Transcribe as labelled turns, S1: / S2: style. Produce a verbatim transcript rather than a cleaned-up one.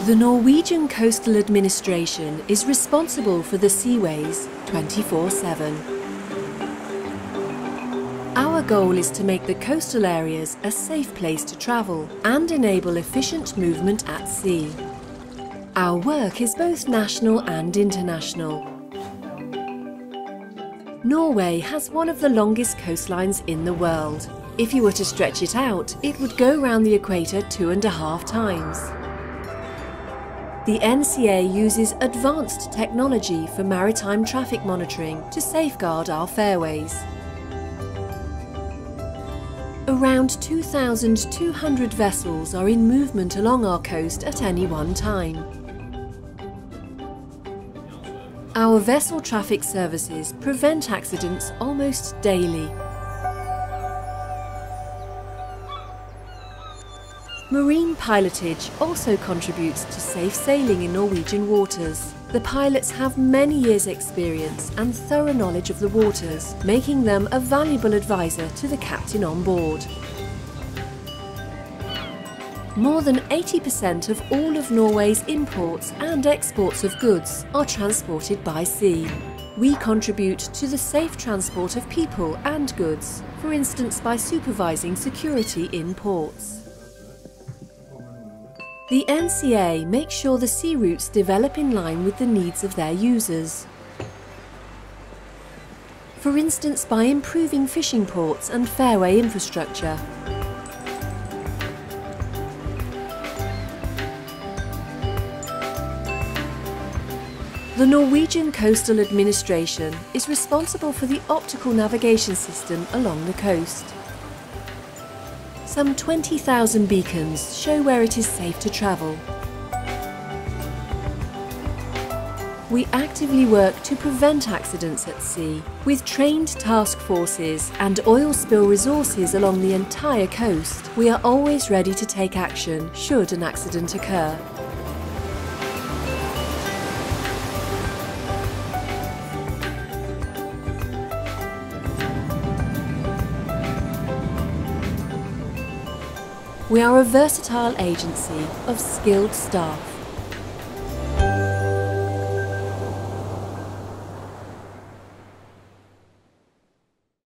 S1: The Norwegian Coastal Administration is responsible for the seaways twenty-four seven. Our goal is to make the coastal areas a safe place to travel and enable efficient movement at sea. Our work is both national and international. Norway has one of the longest coastlines in the world. If you were to stretch it out, it would go round the equator two and a half times. The N C A uses advanced technology for maritime traffic monitoring to safeguard our fairways. Around two thousand two hundred vessels are in movement along our coast at any one time. Our vessel traffic services prevent accidents almost daily. Marine pilotage also contributes to safe sailing in Norwegian waters. The pilots have many years' experience and thorough knowledge of the waters, making them a valuable advisor to the captain on board. More than eighty percent of all of Norway's imports and exports of goods are transported by sea. We contribute to the safe transport of people and goods, for instance by supervising security in ports. The N C A makes sure the sea routes develop in line with the needs of their users. For instance, by improving fishing ports and fairway infrastructure. The Norwegian Coastal Administration is responsible for the optical navigation system along the coast. Some twenty thousand beacons show where it is safe to travel. We actively work to prevent accidents at sea, with trained task forces and oil spill resources along the entire coast. We are always ready to take action should an accident occur. We are a versatile agency of skilled staff.